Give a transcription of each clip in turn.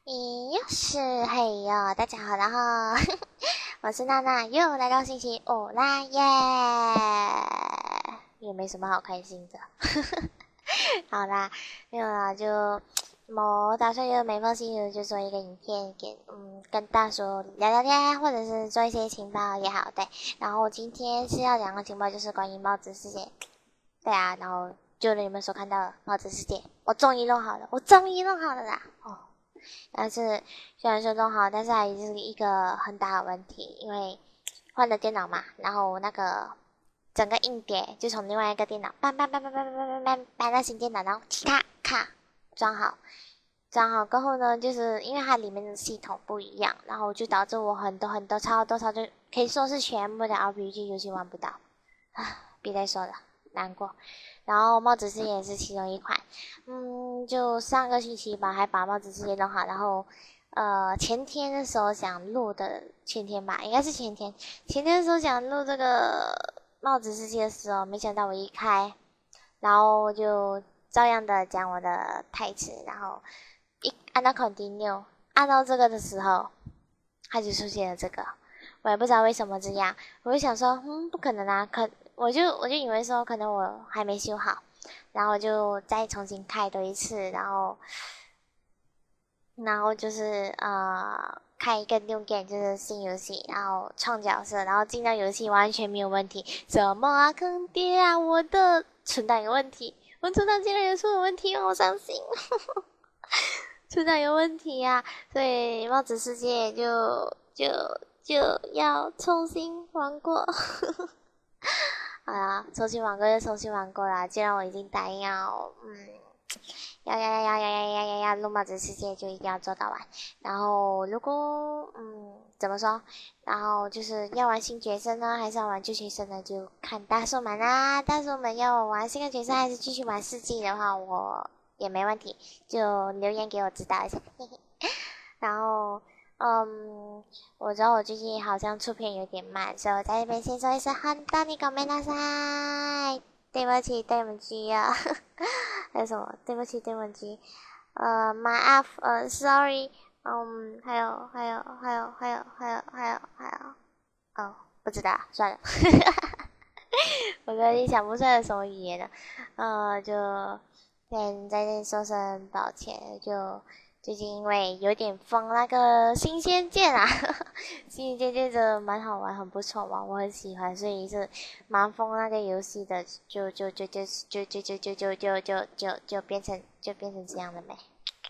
又是嘿哟，大家好，然后我是娜娜，又来到星期五啦耶，也没什么好开心的。好啦，没有啦，我打算就每逢星期五就做一个影片跟大叔聊聊天，或者是做一些情报也好，对。然后今天是要讲的情报就是关于帽子事件，对啊，然后就你们所看到的帽子事件，我终于弄好了，啦！哦。但是虽然说弄好，但是还是一个很大的问题，因为换了电脑嘛，然后那个整个硬碟就从另外一个电脑搬到新电脑，然后咔装好，装好过后呢，就是因为它里面的系统不一样，然后就导致我很多超多就可以说是全部的 RPG 游戏玩不到啊，别再说了，难过。然后帽子世界也是其中一款，就上个星期吧，还把帽子世界弄好，然后前天的时候想录的，前天吧，应该是前天，前天的时候想录这个帽子世界的时候，没想到我一开，然后我就照样的讲我的台词，然后一按到 continue，按到这个的时候，它就出现了这个，我也不知道为什么这样，我就想说，不可能啊，我就以为说可能我还没修好，然后就再重新开多一次，然后就是开一个 new game 就是新游戏，然后创角色，然后进到游戏完全没有问题，什么啊坑爹啊，我的存档有问题，我存档竟然也出了问题，好伤心，存档有问题啊，所以帽子世界就要重新玩过。好啦，重新玩过就重新玩过啦。既然我已经答应要录帽子世界，就一定要做到完。然后如果怎么说？然后就是要玩新角色呢，还是要玩旧角色呢？就看大叔们啦。大叔们要我玩新的角色，还是继续玩四季的话，我也没问题，就留言给我知道一下。嘿嘿。然后我知道我最近好像出片有点慢，所以我在这边先说一声很多你ごめんなさい，对不起，对不起啊，还有什么？对不起，对不起，my app，sorry，还有，哦，不知道，算了，我有点想不出来什么语言了，就先在这里说声抱歉，就。最近因为有点疯那个新仙剑啊，新仙剑真的蛮好玩，很不错嘛，我很喜欢，所以是蛮疯那个游戏的，就变成这样的没？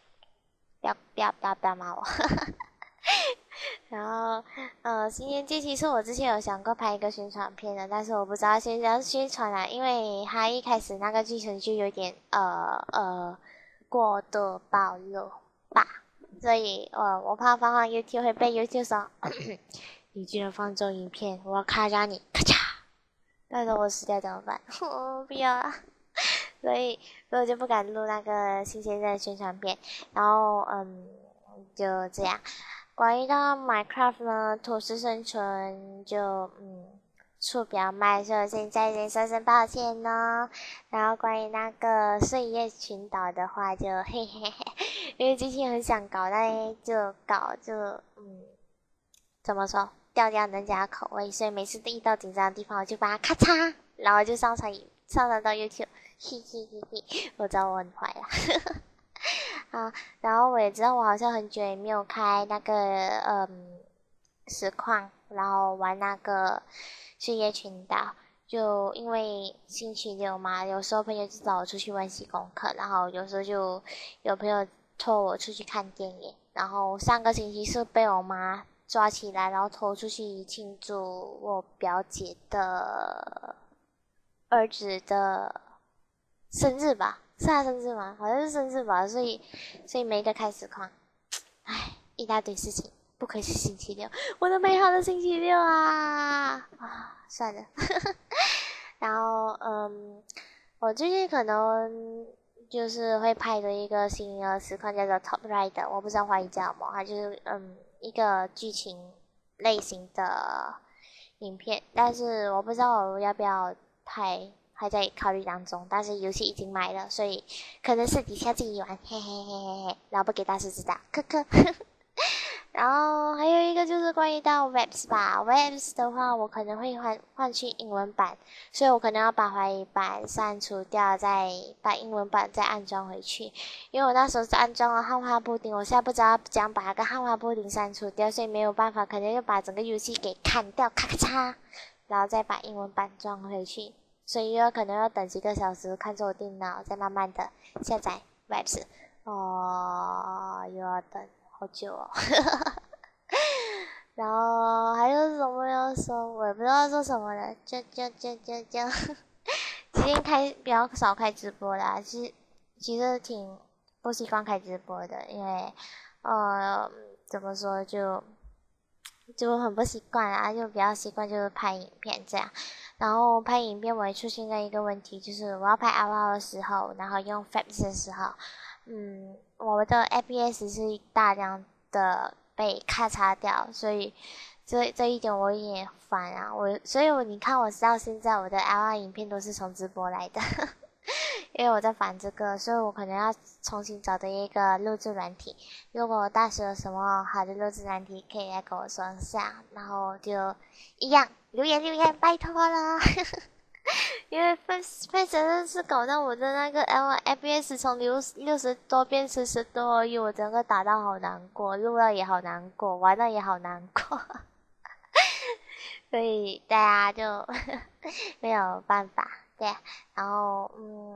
不要骂我。然后，新仙剑其实我之前有想过拍一个宣传片的，但是我不知道现在要宣传啦，因为它一开始那个剧情就有点过度暴露。吧，所以我怕放上 YouTube 会被 YouTube 说，你居然放这种影片，我要咔嚓你，咔嚓！到时候我死掉怎么办？我不要啊！所以我就不敢录那个新鲜的宣传片，然后就这样。关于到 Minecraft 呢，土司生存就出比较慢，所以我现在先说声抱歉呢。然后关于那个睡叶群岛的话就，嘿嘿嘿，因为之前很想搞，但就搞怎么说，吊人家口味，所以每次一到紧张的地方，我就把它咔嚓，然后就上传到 YouTube，嘿嘿嘿嘿，我知道我很坏啦。啊，然后我也知道我好像很久也没有开那个实况，然后玩那个事业群岛，就因为星期六嘛，有时候朋友就找我出去温习功课，然后有时候就有朋友拖我出去看电影，然后上个星期是被我妈抓起来，然后拖出去庆祝我表姐的儿子的生日吧，是他生日吗？好像是生日吧，所以没得开实况，唉，一大堆事情，不愧是星期六，我的美好的星期六算了，然后我最近可能就是会拍的一个新的实况叫做 Top Rider，我不知道华语叫什么，它就是一个剧情类型的影片，但是我不知道我要不要拍。 还在考虑当中，但是游戏已经买了，所以可能私底下自己玩，嘿嘿嘿嘿嘿，然后不给大师知道，科科。然后还有一个就是关于到 Webs 吧，Webs 的话我可能会换去英文版，所以我可能要把华语版删除掉，再把英文版再安装回去。因为我那时候是安装了汉化布丁，我现在不知道怎样把那个汉化布丁删除掉，所以没有办法，可能要把整个游戏给砍掉，咔咔嚓，然后再把英文版装回去。所以可能要等几个小时，看着我电脑再慢慢的下载 Webs。又要等好久哦。然后还有什么要说？我也不知道说什么了。就。最近比较少开直播啦，其实挺不习惯开直播的，因为怎么说就很不习惯啦，就比较习惯就是拍影片这样。然后拍影片我也出现了一个问题，就是我要拍 RAW 的时候，然后用 Fraps 的时候，我的 FPS 是大量的被咔嚓掉，所以这一点我有点烦啊。所以你看我到现在我的 RAW 影片都是从直播来的。因为我在烦这个，所以我可能要重新找的一个录制软体。如果大师有什么好的录制软体，可以来跟我说一下，然后就一样留言，拜托了。因为 Face 真的是搞到我的那个 FPS 从60多变40多而已，我整个打到好难过，录了也好难过，玩了也好难过。所以大家就没有办法。对，然后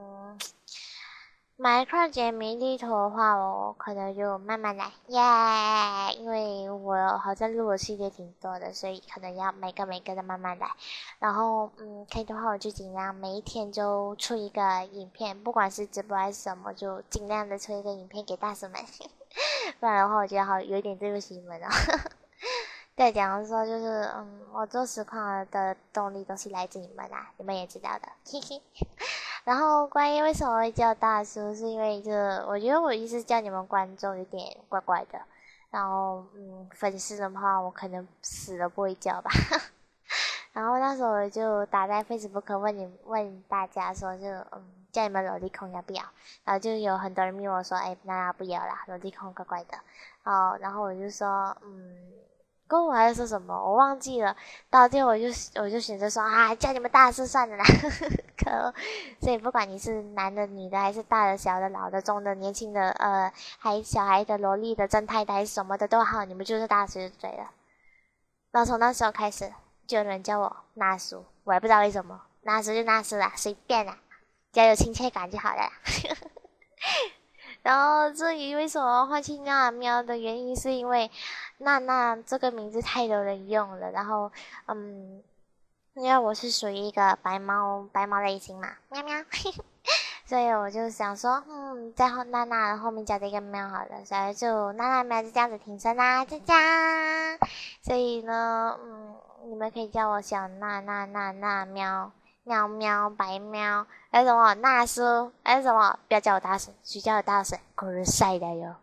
Minecraft 解谜地图的话，我可能就慢慢来，耶！因为我好像录的系列挺多的，所以可能要每个的慢慢来。然后可以的话，我就尽量每一天就出一个影片，不管是直播还是什么，就尽量的出一个影片给大师们。不然的话，我觉得有一点对不起你们了。对，假如说就是我做实况的动力都是来自你们啦，你们也知道的，嘿嘿。然后关于为什么会叫大叔，是因为我觉得我一直叫你们观众有点怪怪的。然后粉丝的话，我可能死了不会叫吧。然后那时候我就打在 Facebook 问大家说叫你们萝莉控要不要？然后就有很多人问我说，那不要啦，萝莉控怪怪的。然后我就说跟我还是说什么我忘记了，到最后我就选择说叫你们大师算了啦。可恶！所以不管你是男的女的还是大的小的老的中的年轻的小孩的萝莉的正太的还是什么的都好，你们就是大师就对了。然后从那时候开始就有人叫我纳叔，我也不知道为什么，纳叔就纳叔啦，随便啦，只要有亲切感就好了啦。然后至于为什么换去娜喵的原因，是因为娜这个名字太多人用了，然后因为我是属于一个白猫类型嘛，喵喵，所以我就想说，在娜的后面加这个喵好了，所以就娜喵就这样子挺身啦，佳佳。所以呢，你们可以叫我小娜喵。喵喵白喵，还有什么纳叔，还有什么不要叫我大婶，谁叫我大婶，可是晒的哟。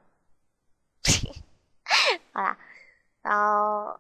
好啦，然后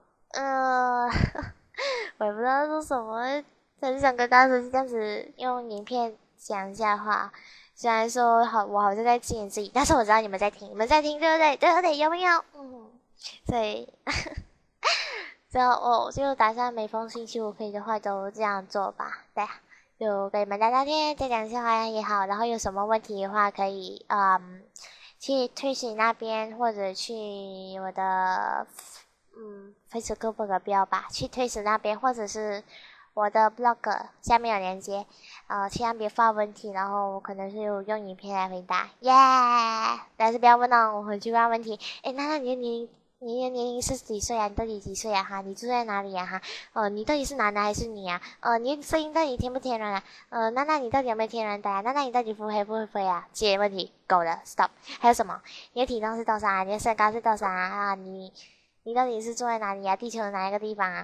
我也不知道说什么，只是想跟大叔这样子用影片讲一下话。虽然说我好像在自言自语，但是我知道你们在听，对不对？对不对？有没有？所以。这样我就打算每逢星期五可以的话都这样做吧。对，就跟你们聊聊天，再讲笑话也好。然后有什么问题的话，可以去Twitch那边或者去我的Facebook 标吧，去Twitch那边或者是我的 blog 下面有链接，千万别发问题，然后我可能是用影片来回答，耶！但是不要问到我回去问问题。那你的年龄是几岁啊？你到底几岁啊？哈，你住在哪里呀？哈，你到底是男的还是女啊？你的声音到底天不天然啊？那你到底有没有天然呆啊？那你到底腹黑不会飞啊？这些问题够了 ，stop。还有什么？你的体重是多少啊？你的身高是多少啊？你到底是住在哪里啊？地球的哪一个地方啊？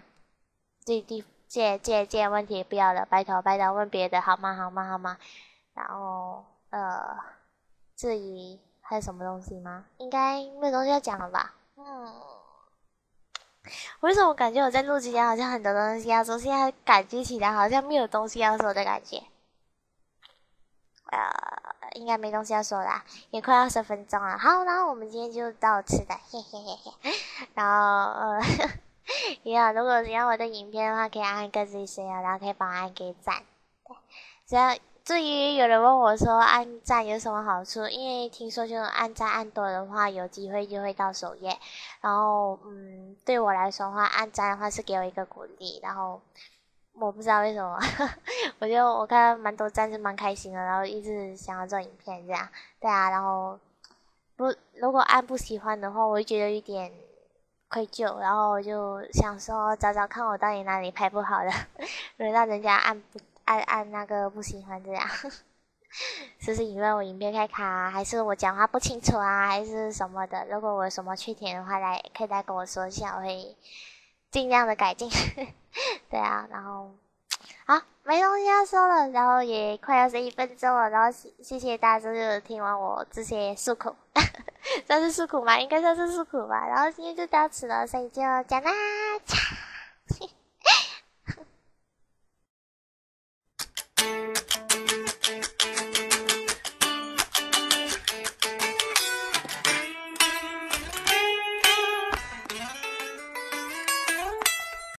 这问题不要了，拜托问别的好吗？然后至于还有什么东西吗？应该没有东西要讲了吧？为什么我感觉我在录之前好像很多东西要说，现在感觉起来好像没有东西要说的感觉？ 应该没东西要说啦，也快20分钟了。好，然后我们今天就到此的，嘿嘿嘿嘿。然后一样，如果喜欢我的影片的话，可以按个自己声啊，然后可以帮我按个赞。对，只要至于有人问我说按赞有什么好处，因为听说就按赞按多的话，有机会就会到首页。然后对我来说的话，按赞的话是给我一个鼓励，然后。我不知道为什么，我觉得我看蛮多赞是蛮开心的，然后一直想要做影片这样，对啊，然后如果按不喜欢的话，我会觉得有点愧疚，然后我就想说找找看我到底哪里拍不好的，轮到人家按那个不喜欢这样，是不是因为我影片太卡啊，还是我讲话不清楚啊，还是什么的？如果我有什么缺点的话，可以来跟我说一下，我会尽量的改进。对啊，然后好，没东西要说了，然后也快要11分钟了，然后谢谢大家就听完我这些诉苦，算是诉苦吗？应该算是诉苦吧。然后今天就到此了，所以就讲啦。